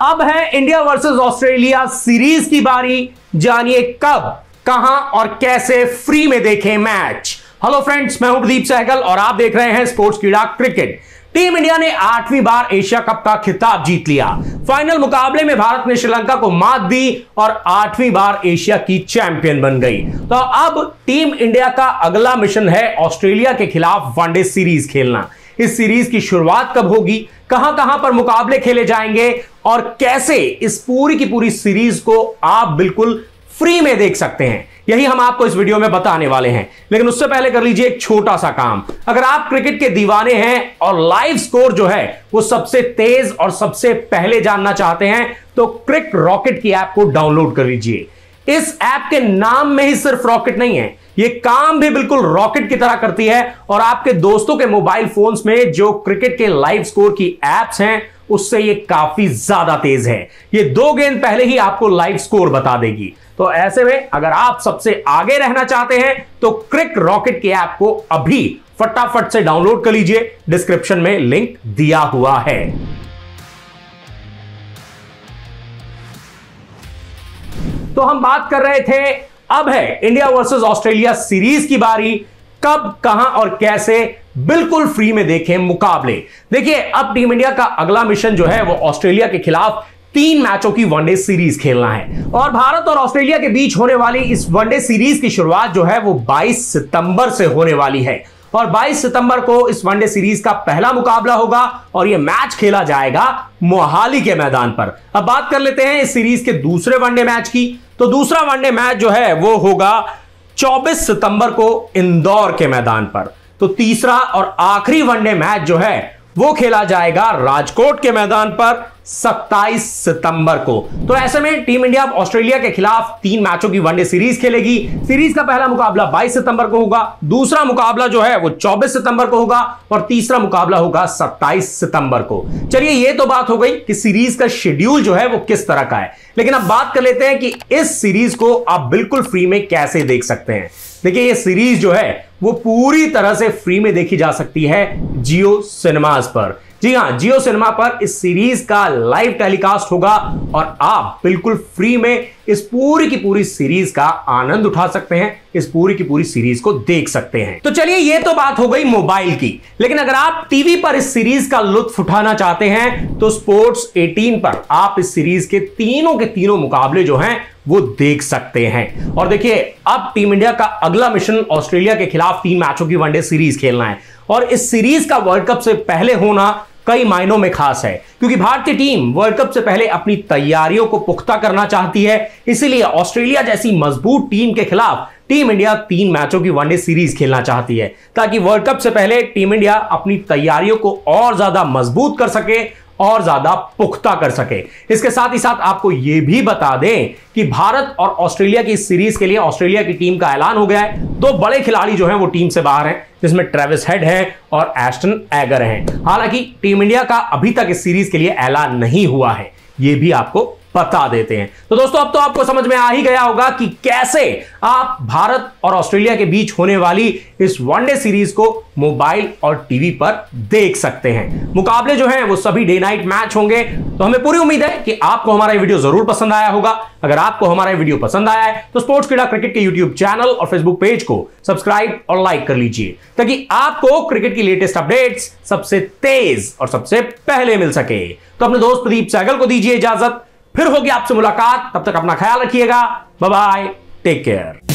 अब है India versus Australia series की बारी। जानिए कब, कहां और कैसे फ्री में देखें मैच। हेलो फ्रेंड्स, मैं हूं प्रदीप सहगल और आप देख रहे हैं sports Keeda cricket. Team India ने 8वीं बार एशिया कप का खिताब जीत लिया। फाइनल मुकाबले में भारत ने श्रीलंका को मात दी और 8वीं बार एशिया की चैंपियन बन गई। तो अब टीम इंडिया का अगला मिशन है ऑस्ट्रेलिया के खिलाफ वनडे सीरीज खेलना। इस सीरीज की शुरुआत कब होगी, कहां कहां पर मुकाबले खेले जाएंगे और कैसे इस पूरी की पूरी सीरीज को आप बिल्कुल फ्री में देख सकते हैं, यही हम आपको इस वीडियो में बताने वाले हैं। लेकिन उससे पहले कर लीजिए एक छोटा सा काम। अगर आप क्रिकेट के दीवाने हैं और लाइव स्कोर जो है वो सबसे तेज और सबसे पहले जानना चाहते हैं तो क्रिक रॉकेट की ऐप को डाउनलोड कर लीजिए। इस ऐप के नाम में ही सिर्फ रॉकेट नहीं है, ये काम भी बिल्कुल रॉकेट की तरह करती है और आपके दोस्तों के मोबाइल फोन्स में जो क्रिकेट के लाइव स्कोर की एप्स हैं उससे ये काफी ज्यादा तेज है। ये 2 गेंद पहले ही आपको लाइव स्कोर बता देगी। तो ऐसे में अगर आप सबसे आगे रहना चाहते हैं तो क्रिक रॉकेट की ऐप को अभी फटाफट से डाउनलोड कर लीजिए। डिस्क्रिप्शन में लिंक दिया हुआ है। तो हम बात कर रहे थे, अब है इंडिया वर्सेस ऑस्ट्रेलिया सीरीज की बारी। कब, कहां और कैसे बिल्कुल फ्री में देखें मुकाबले। देखिए, अब टीम इंडिया का अगला मिशन जो है वो ऑस्ट्रेलिया के खिलाफ 3 मैचों की वनडे सीरीज खेलना है और भारत और ऑस्ट्रेलिया के बीच होने वाली इस वनडे सीरीज की शुरुआत जो है वो 22 सितंबर से होने वाली है और 22 सितंबर को इस वनडे सीरीज का पहला मुकाबला होगा और यह मैच खेला जाएगा मोहाली के मैदान पर। अब बात कर लेते हैं इस सीरीज के दूसरे वनडे मैच की। तो दूसरा वनडे मैच जो है वो होगा 24 सितंबर को इंदौर के मैदान पर। तो तीसरा और आखिरी वनडे मैच जो है वो खेला जाएगा राजकोट के मैदान पर 27 सितंबर को। तो ऐसे में टीम इंडिया ऑस्ट्रेलिया के खिलाफ 3 मैचों की वनडे सीरीज खेलेगी। सीरीज का पहला मुकाबला 22 सितंबर को होगा, दूसरा मुकाबला जो है वो 24 सितंबर को होगा और तीसरा मुकाबला होगा 27 सितंबर को। चलिए, ये तो बात हो गई कि सीरीज का शेड्यूल जो है वो किस तरह का है। लेकिन अब बात कर लेते हैं कि इस सीरीज को आप बिल्कुल फ्री में कैसे देख सकते हैं। देखिए, ये सीरीज जो है वो पूरी तरह से फ्री में देखी जा सकती है जियो सिनेमाज पर। जी हां, जियो सिनेमा पर इस सीरीज का लाइव टेलीकास्ट होगा और आप बिल्कुल फ्री में इस पूरी की पूरी सीरीज का आनंद उठा सकते हैं, इस पूरी की पूरी सीरीज को देख सकते हैं। तो चलिए, ये तो बात हो गई मोबाइल की। लेकिन अगर आप टीवी पर इस सीरीज का लुत्फ उठाना चाहते हैं तो स्पोर्ट्स 18 पर आप इस सीरीज के तीनों मुकाबले जो हैं वो देख सकते हैं। और देखिए, अब टीम इंडिया का अगला मिशन ऑस्ट्रेलिया के खिलाफ 3 मैचों की वनडे सीरीज खेलना है और इस सीरीज का वर्ल्ड कप से पहले होना कई मायनों में खास है क्योंकि भारतीय टीम वर्ल्ड कप से पहले अपनी तैयारियों को पुख्ता करना चाहती है। इसीलिए ऑस्ट्रेलिया जैसी मजबूत टीम के खिलाफ टीम इंडिया 3 मैचों की वनडे सीरीज खेलना चाहती है ताकि वर्ल्ड कप से पहले टीम इंडिया अपनी तैयारियों को और ज्यादा मजबूत कर सके और ज्यादा पुख्ता कर सके। इसके साथ ही साथ आपको यह भी बता दें कि भारत और ऑस्ट्रेलिया की सीरीज के लिए ऑस्ट्रेलिया की टीम का ऐलान हो गया है। 2 बड़े खिलाड़ी जो हैं वो टीम से बाहर हैं, जिसमें ट्रेविस हेड है और एस्टन एगर हैं। हालांकि टीम इंडिया का अभी तक इस सीरीज के लिए ऐलान नहीं हुआ है, यह भी आपको बता देते हैं। तो दोस्तों, अब तो आपको समझ में आ ही गया होगा कि कैसे आप भारत और ऑस्ट्रेलिया के बीच होने वाली इस वनडे सीरीज को मोबाइल और टीवी पर देख सकते हैं। मुकाबले जो हैं वो सभी डे नाइट मैच होंगे। तो हमें पूरी उम्मीद है कि आपको हमारा वीडियो जरूर पसंद आया होगा। अगर आपको हमारा वीडियो पसंद आया है तो स्पोर्ट्स कीड़ा क्रिकेट के यूट्यूब चैनल और फेसबुक पेज को सब्सक्राइब और लाइक कर लीजिए ताकि आपको क्रिकेट की लेटेस्ट अपडेट्स सबसे तेज और सबसे पहले मिल सके। तो अपने दोस्त प्रदीप सहगल को दीजिए इजाजत, फिर होगी आपसे मुलाकात। तब तक अपना ख्याल रखिएगा। Bye bye, take care.